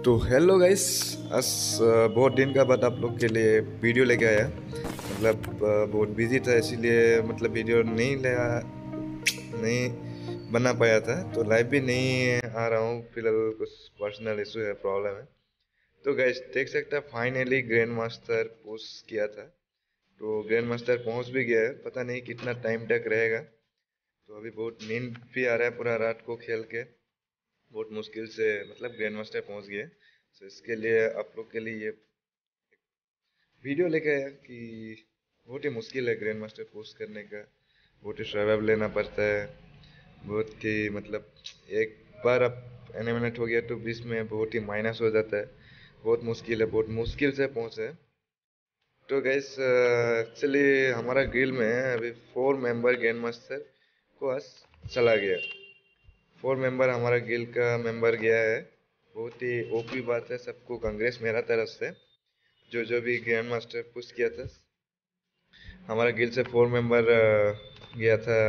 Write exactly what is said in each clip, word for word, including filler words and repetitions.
तो hello guys. आज अ, बहुत दिन का बाद आप लोग के लिए वीडियो लेके आया। मतलब अ, बहुत बिजी था, इसीलिए मतलब वीडियो नहीं ले आ- नहीं बना पाया था। तो लाइव भी नहीं आ रहा हूँ फिलहाल, कुछ पर्सनल इशू है, प्रॉब्लम है। तो गाइस देख सकते हैं, फाइनली ग्रैंड मास्टर पुश किया था। तो ग्रैंड मास्टर पहुंच भी गया है, पता नहीं कितना टाइम तक रहेगा। तो अभी बहुत नींद भी आ रहा है, पूरा रात को खेल के बहुत मुश्किल से मतलब ग्रैंड मास्टर पहुंच गए। तो इसके लिए आप लोग के लिए ये वीडियो लेके आया कि बहुत ही मुश्किल है ग्रैंड मास्टर पोस्ट करने का। बहुत ही सर्वाइव लेना पड़ता है। बहुत ही मतलब एक बार अब एलिमिनेट हो गया तो बीच में बहुत ही माइनस हो जाता है। बहुत मुश्किल है, बहुत मुश्किल से पहुंचे। तो गैस एक्चुअली हमारा गिल में अभी फोर मेंबर ग्रैंड मास्टर को आज चला गया। फोर मेंबर हमारा गिल का मेंबर गया है। बहुत ही ओपी बात है, सबको कांग्रेस मेरा तरफ से। जो जो भी ग्रैंड मास्टर पुश किया था, हमारा गिल से फोर मेंबर गया था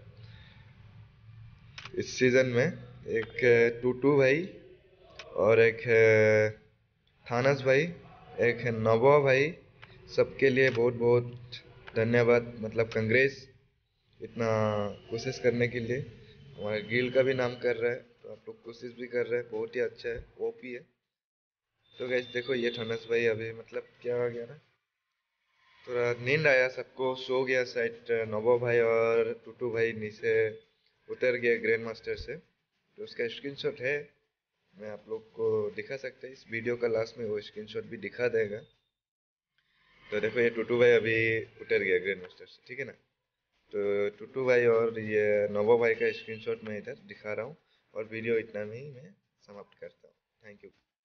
इस सीजन में। एक है टूटू भाई, और एक है थानस भाई, एक है नवा भाई। सबके लिए बहुत बहुत धन्यवाद, मतलब कांग्रेस इतना कोशिश करने के लिए। हमारा गिल का भी नाम कर रहा है, तो आप लोग कोशिश भी कर रहे हैं, बहुत ही अच्छा है, ओपी है। तो गैस देखो, ये थानस भाई अभी मतलब क्या हो गया ना, थोड़ा नींद आया, सबको सो गया शायद। नवो भाई और टूटू भाई नीचे उतर गए ग्रैंड मास्टर से। तो उसका स्क्रीनशॉट है, मैं आप लोग को दिखा सकते हैं, इस वीडियो का लास्ट में वो स्क्रीनशॉट भी दिखा देगा। तो देखो, ये टूटू भाई अभी उतर गया ग्रैंड मास्टर से, ठीक है ना। तो टूटू भाई और ये नवो भाई का स्क्रीनशॉट मैं इधर दिखा रहा हूँ। और वीडियो इतना में ही मैं समाप्त करता हूँ। Thank you.